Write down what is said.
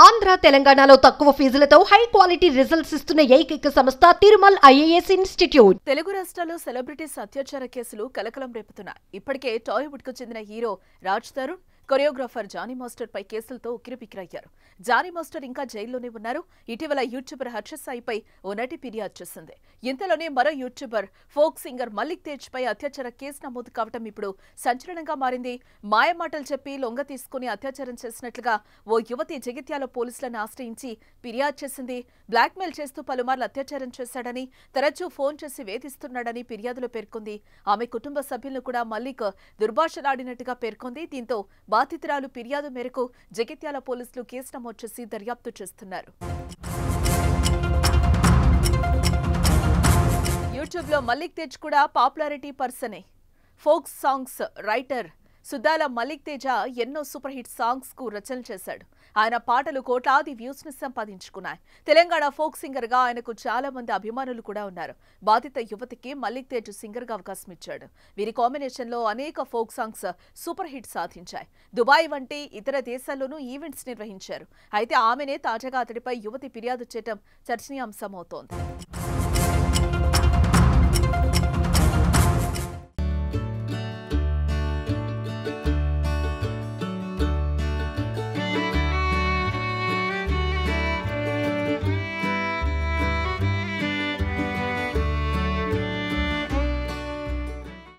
ఆంధ్ర తెలంగాణలో తక్కువ ఫీజులతో high quality results ఇస్తున్న ఏకైక సంస్థ తిరుమల్ ఐఏఎస్ ఇన్స్టిట్యూట్. తెలుగు రాష్ట్రాల్లో సెలబ్రిటీస్ అత్యాచార కేసులు కలకలం రేపుతున్నాయి. ఇప్పటికే టాలీవుడ్ కు చెందిన hero Raj Tarun, choreographer Jani master పై కేసులతో ఉక్కిరిబిక్కిరయ్యారు. జానీ మాస్టర్ ఇంకా జైల్లోనే ఉన్నారు. ఇటీవల యూట్యూబర్ హర్ష సాయిపై ఓ నటి ఫిర్యాదు చేసింది. ఇంతలోనే మరో YouTuber folk singer Mallik Tej పై అత్యాచార కేసు నమోదు కావడం ఇప్పుడు సంచలనంగా మారింది. మాయమాటలు చెప్పి లొంగ తీసుకుని అత్యాచారం చేసినట్లుగా ఓ యువతి జగిత్యాల పోలీసులను ఆశ్రయించి ఫిర్యాదు చేసింది. బ్లాక్మెయిల్ చేస్తూ పలుమార్లు అత్యాచారం చేశాడని, తరచూ ఫోన్ చేసి వేధిస్తున్నాడని ఫిర్యాదులో పేర్కొంది. ఆమె కుటుంబ సభ్యులను కూడా మల్లిక్ దుర్భాషలాడినట్టుగా పేర్కొంది. దీంతో బాధితురాలు ఫిర్యాదు మేరకు జగిత్యాల పోలీసులు కేసు నమోదు చేసి దర్యాప్తు చేస్తున్నారు. యూట్యూబ్ లో మల్లిక్ తేజ్ కూడా పాపులారిటీ పర్సనే. Folk songs writer Suddala Mallik Teja ఎన్నో సూపర్ హిట్ సాంగ్స్ కు రచనలు చేశాడు. ఆయన పాటలు కోట్లాది వ్యూస్ ని సంపాదించుకున్నాయి. తెలంగాణ ఫోక్ సింగర్ గా ఆయనకు చాలా మంది అభిమానులు కూడా ఉన్నారు. బాధిత యువతికి మల్లిక్ తేజ్ సింగర్ గా అవకాశం ఇచ్చాడు. వీరి కాంబినేషన్ లో అనేక ఫోక్ సాంగ్స్ సూపర్ హిట్ సాధించాయి. దుబాయ్ వంటి ఇతర దేశాల్లోనూ ఈవెంట్స్ నిర్వహించారు. అయితే ఆమెనే తాజాగా అతడిపై యువతి ఫిర్యాదు చేయడం చర్చనీయాంశమవుతోంది.